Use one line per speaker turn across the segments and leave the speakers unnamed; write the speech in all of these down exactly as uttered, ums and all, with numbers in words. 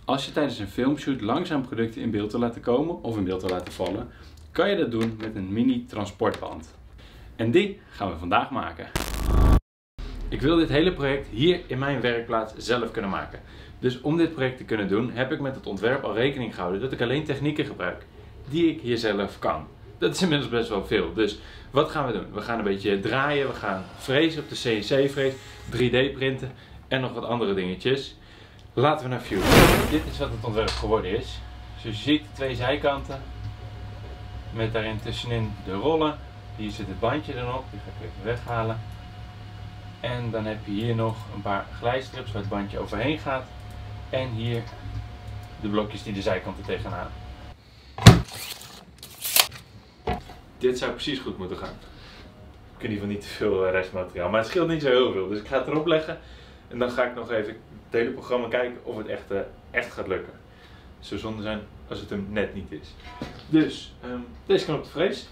Als je tijdens een filmshoot langzaam producten in beeld wil laten komen of in beeld wil laten vallen, kan je dat doen met een mini transportband. En die gaan we vandaag maken. Ik wil dit hele project hier in mijn werkplaats zelf kunnen maken. Dus om dit project te kunnen doen, heb ik met het ontwerp al rekening gehouden dat ik alleen technieken gebruik die ik hier zelf kan. Dat is inmiddels best wel veel. Dus wat gaan we doen? We gaan een beetje draaien, we gaan frezen op de C N C-frees, drie D printen en nog wat andere dingetjes. Laten we naar View. Dit is wat het ontwerp geworden is. Zoals je ziet, twee zijkanten met daarin tussenin de rollen. Hier zit het bandje erop, die ga ik even weghalen. En dan heb je hier nog een paar glijstrips waar het bandje overheen gaat. En hier de blokjes die de zijkanten tegenaan. Dit zou precies goed moeten gaan. Ik heb in ieder geval niet te veel restmateriaal, maar het scheelt niet zo heel veel. Dus ik ga het erop leggen en dan ga ik nog even het hele programma kijken of het echt, uh, echt gaat lukken. Het zou zonde zijn als het hem net niet is. Dus, um, deze kan op de frees.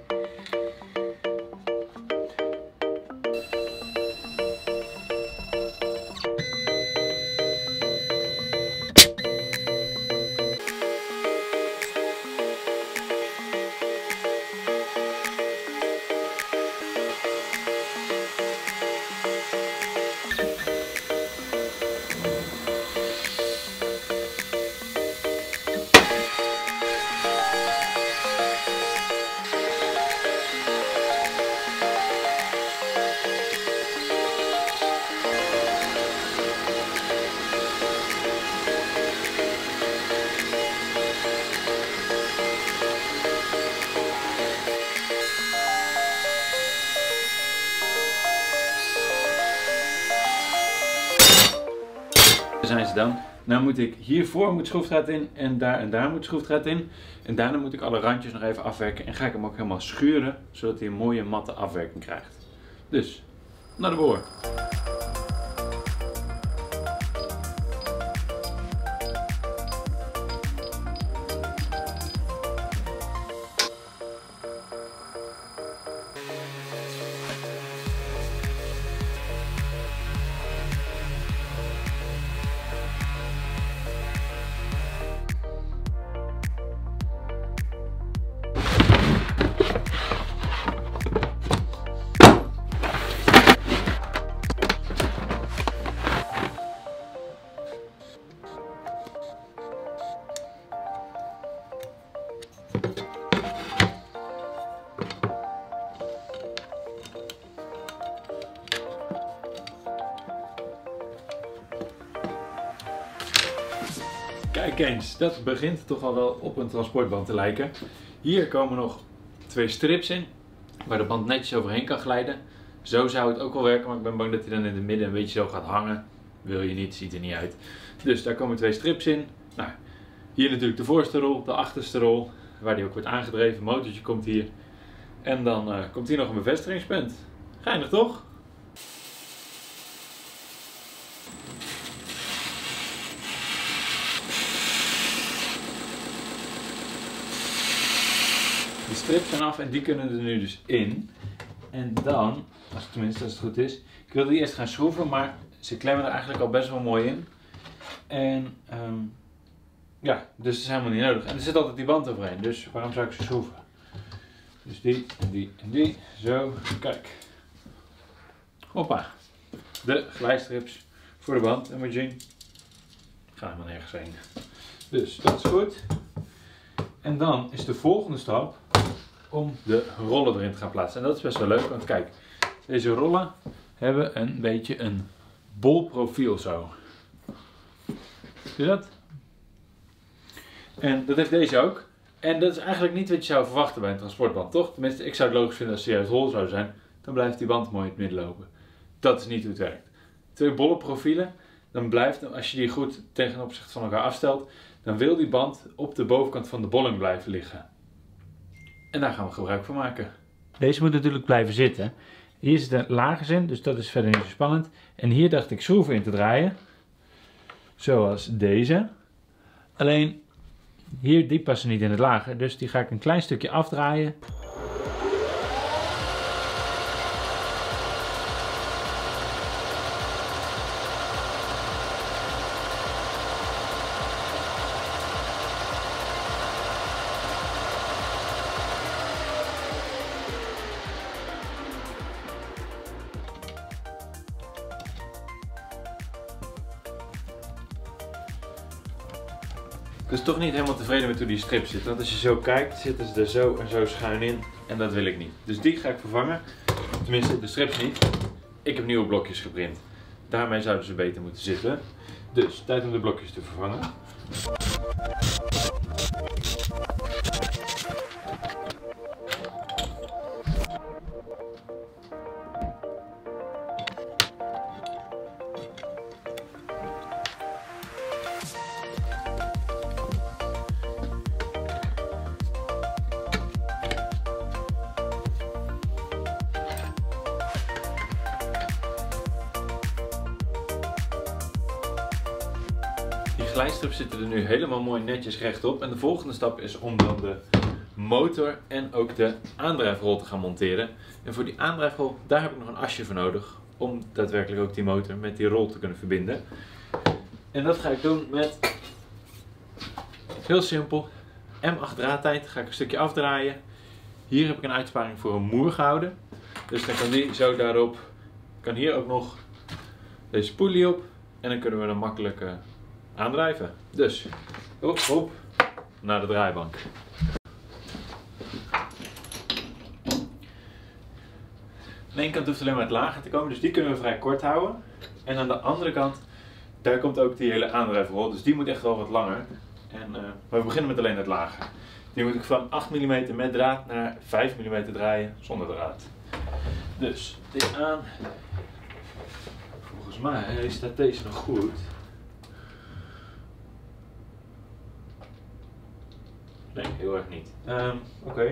Zijn ze dan. Nou moet ik hiervoor moet schroefdraad in en daar en daar moet schroefdraad in. En daarna moet ik alle randjes nog even afwerken en ga ik hem ook helemaal schuren, zodat hij een mooie matte afwerking krijgt. Dus, naar de boor. Kijk eens, dat begint toch al wel op een transportband te lijken. Hier komen nog twee strips in, waar de band netjes overheen kan glijden. Zo zou het ook wel werken, maar ik ben bang dat hij dan in het midden een beetje zo gaat hangen. Wil je niet, ziet er niet uit. Dus daar komen twee strips in. Nou, hier natuurlijk de voorste rol, de achterste rol, waar die ook wordt aangedreven. Het motortje komt hier. En dan uh, komt hier nog een bevestigingspunt. Geinig toch? De strips zijn af en die kunnen er nu dus in. En dan, als het, tenminste als het goed is, ik wilde die eerst gaan schroeven, maar ze klemmen er eigenlijk al best wel mooi in. En um, ja, dus dat is helemaal niet nodig. En er zit altijd die band overheen, dus waarom zou ik ze schroeven? Dus die en die en die, zo, kijk. Hoppa. De glijstrips voor de band, en moet je zien, gaan helemaal nergens heen. Dus dat is goed. En dan is de volgende stap om de rollen erin te gaan plaatsen. En dat is best wel leuk, want kijk, deze rollen hebben een beetje een bol profiel zo. Zie je dat? En dat heeft deze ook. En dat is eigenlijk niet wat je zou verwachten bij een transportband, toch? Tenminste, ik zou het logisch vinden als ze juist hol zou zijn. Dan blijft die band mooi in het midden lopen. Dat is niet hoe het werkt. Twee bolle profielen, dan blijft, als je die goed ten opzichte van elkaar afstelt, dan wil die band op de bovenkant van de bolling blijven liggen. En daar gaan we gebruik van maken. Deze moet natuurlijk blijven zitten. Hier zitten lagers in, dus dat is verder niet zo spannend. En hier dacht ik schroeven in te draaien. Zoals deze. Alleen, hier die passen niet in het lager, dus die ga ik een klein stukje afdraaien. Ik was toch niet helemaal tevreden met hoe die strip zit. Want als je zo kijkt, zitten ze er zo en zo schuin in. En dat wil ik niet. Dus die ga ik vervangen. Tenminste, de strips niet. Ik heb nieuwe blokjes geprint. Daarmee zouden ze beter moeten zitten. Dus, tijd om de blokjes te vervangen. Die glijstrips zitten er nu helemaal mooi netjes rechtop. En de volgende stap is om dan de motor en ook de aandrijfrol te gaan monteren. En voor die aandrijfrol, daar heb ik nog een asje voor nodig. Om daadwerkelijk ook die motor met die rol te kunnen verbinden. En dat ga ik doen met, heel simpel, M acht draadtijd. Ga ik een stukje afdraaien. Hier heb ik een uitsparing voor een moer gehouden. Dus dan kan die zo daarop, kan hier ook nog deze spoelie op. En dan kunnen we hem makkelijk uh, aandrijven. Dus, hop, hop, naar de draaibank. Aan de ene kant hoeft alleen maar het lager te komen, dus die kunnen we vrij kort houden. En aan de andere kant, daar komt ook die hele aandrijfrol, dus die moet echt wel wat langer. En, uh, maar we beginnen met alleen het lager. Die moet ik van acht millimeter met draad naar vijf millimeter draaien zonder draad. Dus, dit aan. Volgens mij staat deze nog goed. Nee, heel erg niet. Um, Oké. Okay.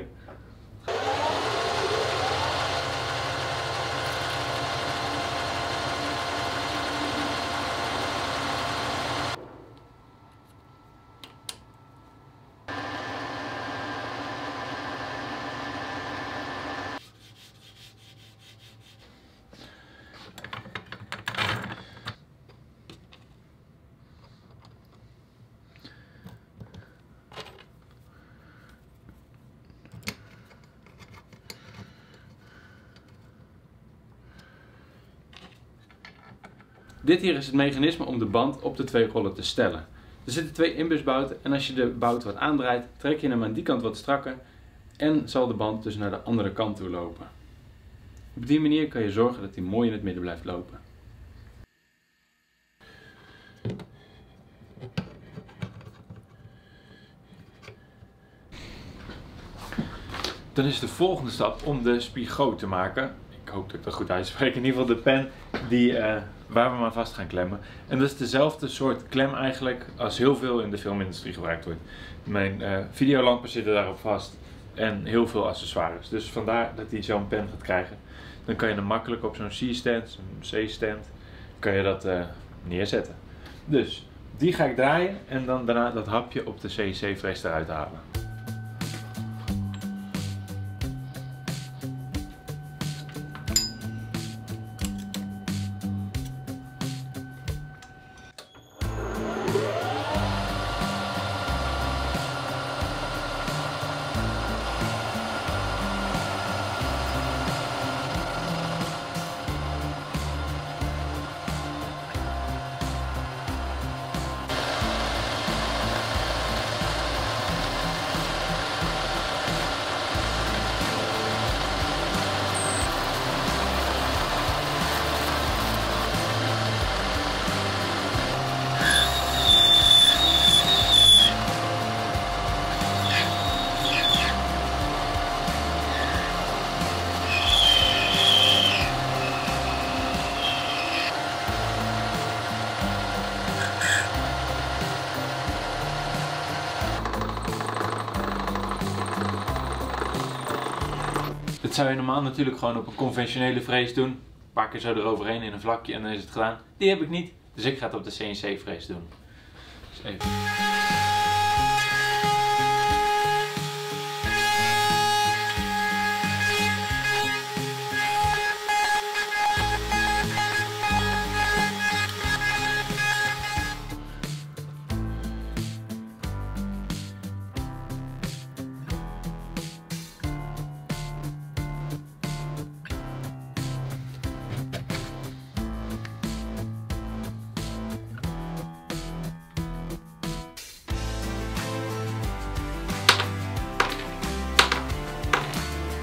Dit hier is het mechanisme om de band op de twee rollen te stellen. Er zitten twee inbusbouten en als je de bout wat aandraait, trek je hem aan die kant wat strakker en zal de band dus naar de andere kant toe lopen. Op die manier kan je zorgen dat hij mooi in het midden blijft lopen. Dan is de volgende stap om de spigot te maken. Ik hoop dat ik dat goed uitspreek. In ieder geval de pen die, uh, waar we maar vast gaan klemmen. En dat is dezelfde soort klem eigenlijk als heel veel in de filmindustrie gebruikt wordt. Mijn uh, videolampen zitten daarop vast en heel veel accessoires. Dus vandaar dat hij zo'n pen gaat krijgen. Dan kan je hem makkelijk op zo'n C-stand, zo'n C-stand, kan je dat uh, neerzetten. Dus die ga ik draaien en dan daarna dat hapje op de C C-frees eruit halen. Dit zou je normaal natuurlijk gewoon op een conventionele frees doen. Een paar keer zo eroverheen in een vlakje en dan is het gedaan. Die heb ik niet, dus ik ga het op de C N C frees doen. Dus even.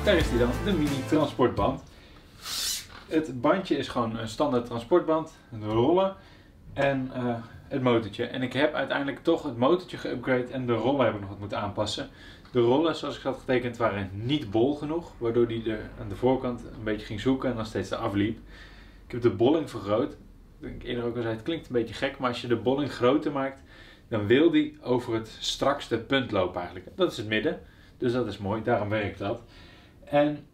daar is die dan, de mini transportband. Het bandje is gewoon een standaard transportband, de rollen en uh, het motortje. En ik heb uiteindelijk toch het motortje geüpgrade en de rollen heb ik nog wat moeten aanpassen. De rollen, zoals ik had getekend, waren niet bol genoeg, waardoor die er aan de voorkant een beetje ging zoeken en dan steeds eraf liep. Ik heb de bolling vergroot. Ik eerder ook al zei, het klinkt een beetje gek, maar als je de bolling groter maakt, dan wil die over het strakste punt lopen eigenlijk. Dat is het midden, dus dat is mooi, daarom werkt dat. En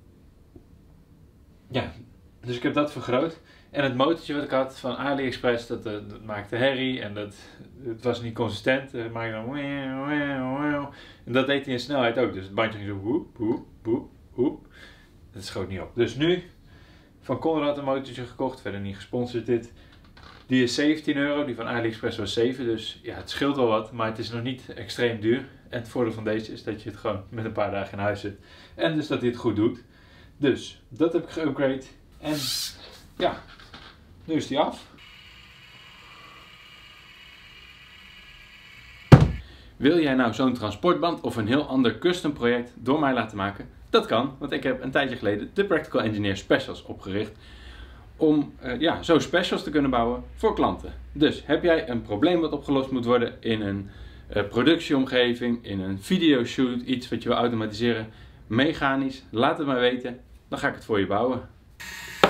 ja, dus ik heb dat vergroot. En het motortje wat ik had van AliExpress, dat, dat maakte herrie en dat, het was niet consistent. Het maakte dan en dat deed hij in snelheid ook, dus het bandje ging zo woep, woep, woep, woep. Dat schoot niet op. Dus nu van Conrad een motortje gekocht, verder niet gesponsord dit. Die is zeventien euro, die van AliExpress was zeven, dus ja, het scheelt wel wat, maar het is nog niet extreem duur. En het voordeel van deze is dat je het gewoon met een paar dagen in huis zit. En dus dat hij het goed doet. Dus, dat heb ik geüpgrade. En ja, nu is die af. Wil jij nou zo'n transportband of een heel ander custom project door mij laten maken? Dat kan, want ik heb een tijdje geleden de Practical Engineer Specials opgericht. Om uh, ja, zo specials te kunnen bouwen voor klanten. Dus heb jij een probleem wat opgelost moet worden in een uh, productieomgeving, in een videoshoot, iets wat je wil automatiseren, mechanisch, laat het maar weten, dan ga ik het voor je bouwen.